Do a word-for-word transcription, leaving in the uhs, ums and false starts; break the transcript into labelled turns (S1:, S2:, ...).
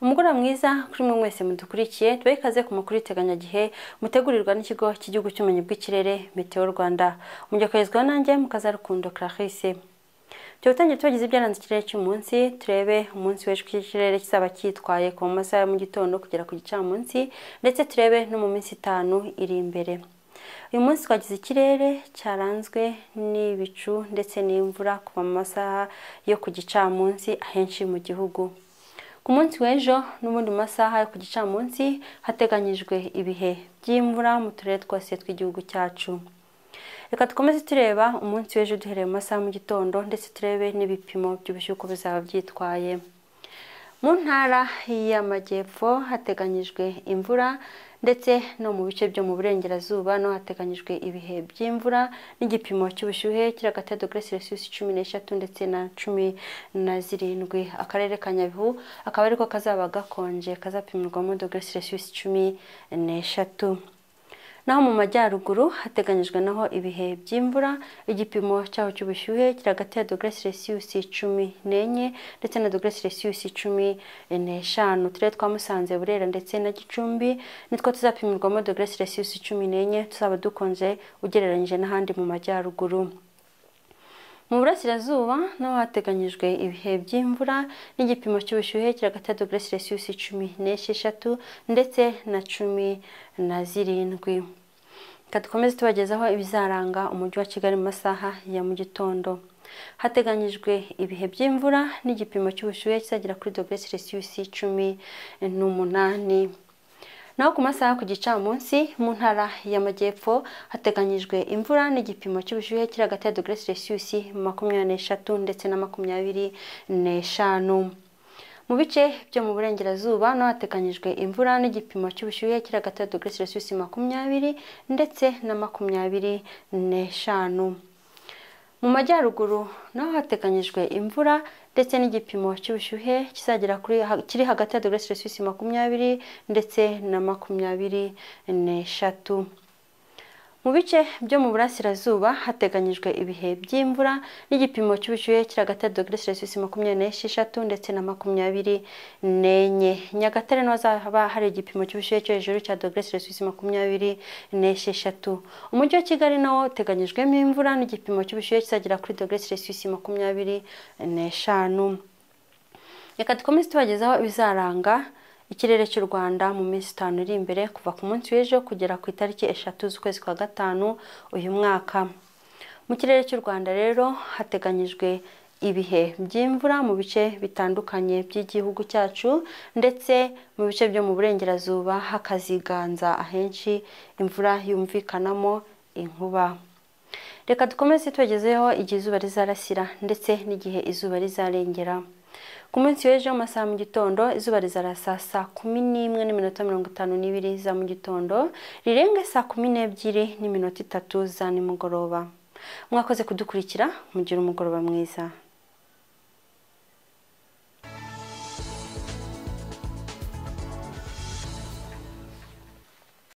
S1: Umugoroba mwiza kuri mwe mwese mudukurikiye, tubaye ikaze ku makuru y'iteganyagihe mutegurirwa n'ikigo cy'igihugu cy'ubumenyi bw'ikirere Meteo Rwanda. Mujye kwezwa nanjye mukazarukundo Clarisse. Cyo gutangira tubagize ibyaranze ikirere cy'umunsi, turebe umunsi w'ejo ikirere kizaba cyitwaye ku masaha mu gitondo kugera ku gicamunsi, ndetse turebe no mu minsi itanu iri imbere. Uyu munsi twagize ikirere cyaranzwe n'ibicu ndetse n'imvura kuva mu masaha yo ku gicamunsi ahenshi mu gihugu. Ku munsi w'ejo n'ubundi masaha yo ku gicamunsi hateganyijwe ibihe by'imvura mu turere twose tw'igihugu cyacu. Reka dukomeze tureba umunsi w'ejo duhereye mu masaha mu gitondo, ndetse turebe n'ibipimo by'ubushyuhe uko bizaba byitwaye. Mu ntara y'Amajyepfo hateganyijwe imvura, ndetse no mu bice byo mu burengerazuba no hateganyijwe ibihe by'imvura n'igipimo cy'ubushyuhe kiri hagati ya dogere Celsius cumi n'eshatu ndetse na cumi na zirindwi. Akarere ka Nyabihu akaba ariko kazaba gakonje, kazapimirwamo dogere Celsius cumi n'eshatu. Naho mu majyaruguru hateganyijwe naho ibihe by'imvura, igipimo cyaho cy'ubushyuhe kiri hagati ya dogere Celsius cumi n'enye ndetse na dogere Celsius cumi n'eshanu. Uturere twa Musanze, Burera ndetse na Gicumbi nitwo tuzapimirwamo dogere Celsius cumi n'enye, tuzaba dukonje ugereranyije n'ahandi mu majyaruguru. Mu burasirazuba naho hateganyijwe ibihe by'imvura n'igipimo cy'ubushyuhe kiri hagati ya dogere Celsius cumi n'esheshatu ndetse na cumi na zirindwi. Reka dukomeze tubagezaho ibizaranga umujyi wa Kigali mu masaha ya mu gitondo. Hateganyijwe ibihe by'imvura n'igipimo cy'ubushyuhe kizagera kuri dogere Celsius cumi n'umunani. Naho ku masaha ku gicamunsi mu ntara y'Amajyepfo hateganyijwe imvura n'igipimo cy'ubushyuhe kiri hagati ya dogere Celsius makumyabiri n'eshatu ndetse na makumyabiri n'eshanu. Mu bice byo mu burengerazuba no hateganyijwe imvura n'igipimo cy'ubushyuhe kiri hagati ya dogere Celsius makumyabiri ndetse na makumyabiri n'eshanu. Mu majyaruguru naho hateganyijwe imvura ndetse n'igipimo cy'ubushyuhe kizagera kuri kiri hagati ya dogere Celsius makumyabiri ndetse na makumyabiri n'eshatu. Mu bice byo mu burasirazuba hateganyijwe ibihe by'imvura n'igipimo cy'ubushyuhe kiri hagati ya dogere Celsius makumyabiri n'esheshatu ndetse na makumyabiri n'enye. Nyagatare naho hazaba hari igipimo cy'ubushyuhe cyo hejuru cya dogere Celsius makumyabiri n'esheshatu. Umujyi wa Kigali nawo uteganyijwemo imvura n'igipimo cy'ubushyuhe kizagera kuri dogere Celsius makumyabiri n'eshanu. Reka dukomeze tubagezaho ibizaranga ikirere cy'u Rwanda mu minsi itanu iri imbere kuva ku munsi w'ejo kugera ku itariki eshatu z'ukwezi kwa gatanu uyu mwaka. Mu kirere cy'u Rwanda rero hateganyijwe ibihe by'imvura mu bice bitandukanye by'igihugu cyacu, ndetse mu bice byo mu burengerazuba hakaziganza ahenshi imvura yumvikanamo inkuba. Reka dukomeze tubagezeho igihe izuba rizarasira ndetse n'igihe izuba rizarengera. Ku munsi w'ejo mu masaha mu gitondo izuba rizarasa saa kumi n'imwe n'iminota mirongo itanu n'ibiri za mu gitondo, rirenge saa kumi n'ebyiri n'iminota itatu za nimugoroba. Mwakoze kudukurikira, mugire umugoroba mwiza.